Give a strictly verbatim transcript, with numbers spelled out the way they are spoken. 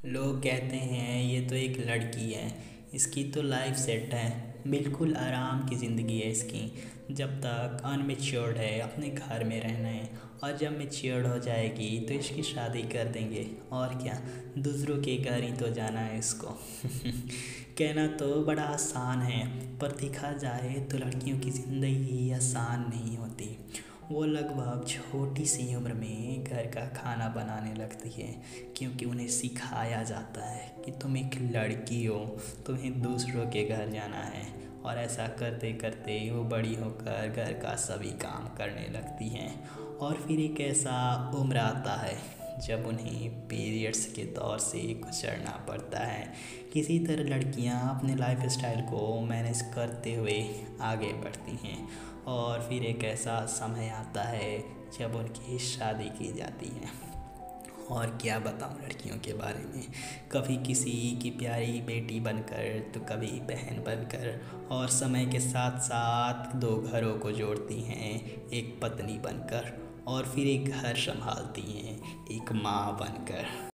लोग कहते हैं ये तो एक लड़की है, इसकी तो लाइफ सेट है, बिल्कुल आराम की ज़िंदगी है इसकी। जब तक अनमेच्योर्ड है अपने घर में रहना है, और जब मेच्योर्ड हो जाएगी तो इसकी शादी कर देंगे। और क्या, दूसरों के घर ही तो जाना है इसको। कहना तो बड़ा आसान है, पर देखा जाए तो लड़कियों की ज़िंदगी आसान नहीं होती। वो लगभग छोटी सी उम्र में घर का खाना बनाने लगती है, क्योंकि उन्हें सिखाया जाता है कि तुम एक लड़की हो, तुम्हें दूसरों के घर जाना है। और ऐसा करते करते वो बड़ी होकर घर का सभी काम करने लगती हैं। और फिर एक ऐसा उम्र आता है जब उन्हें पीरियड्स के दौर से गुजरना पड़ता है। किसी तरह लड़कियां अपने लाइफ स्टाइल को मैनेज करते हुए आगे बढ़ती हैं। और फिर एक ऐसा समय आता है जब उनकी शादी की जाती है। और क्या बताऊँ लड़कियों के बारे में, कभी किसी की प्यारी बेटी बनकर तो कभी बहन बनकर, और समय के साथ साथ दो घरों को जोड़ती हैं एक पत्नी बनकर, और फिर एक घर संभालती हैं एक माँ बनकर।